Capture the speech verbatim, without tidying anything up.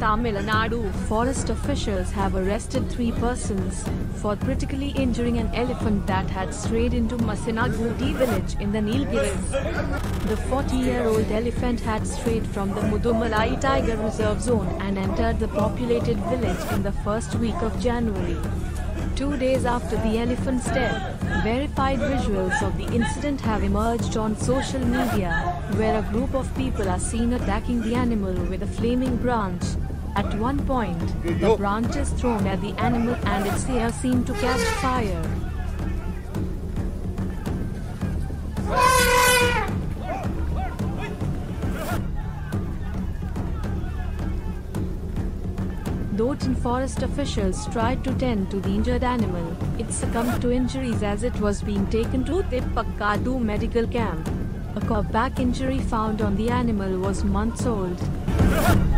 Tamil Nadu. Forest officials have arrested three persons for critically injuring an elephant that had strayed into Masinagudi village in the Nilgiris. The forty-year-old elephant had strayed from the Mudumalai Tiger Reserve Zone and entered the populated village in the first week of January. Two days after the elephant's death, verified visuals of the incident have emerged on social media, where a group of people are seen attacking the animal with a flaming branch. At one point, the branch is thrown at the animal and its ear seemed to catch fire. Though forest officials tried to tend to the injured animal, it succumbed to injuries as it was being taken to Tippakadu medical camp. A back injury found on the animal was months old.